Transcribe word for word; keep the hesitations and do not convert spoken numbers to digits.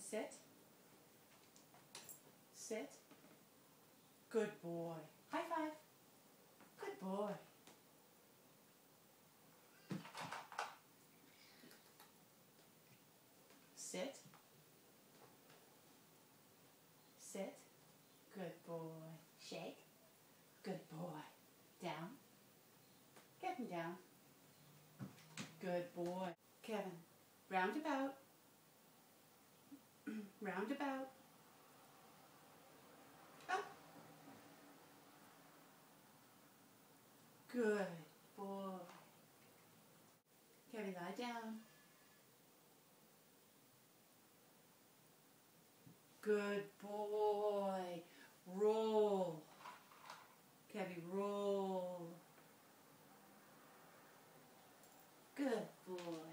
Sit. Sit. Good boy. High five. Good boy. Sit. Sit. Good boy. Shake. Good boy. Down. Get him down. Good boy. Kevin, roundabout. Roundabout. Up. Good boy. Kevin, lie down. Good boy. Roll. Kevin, roll. Good boy.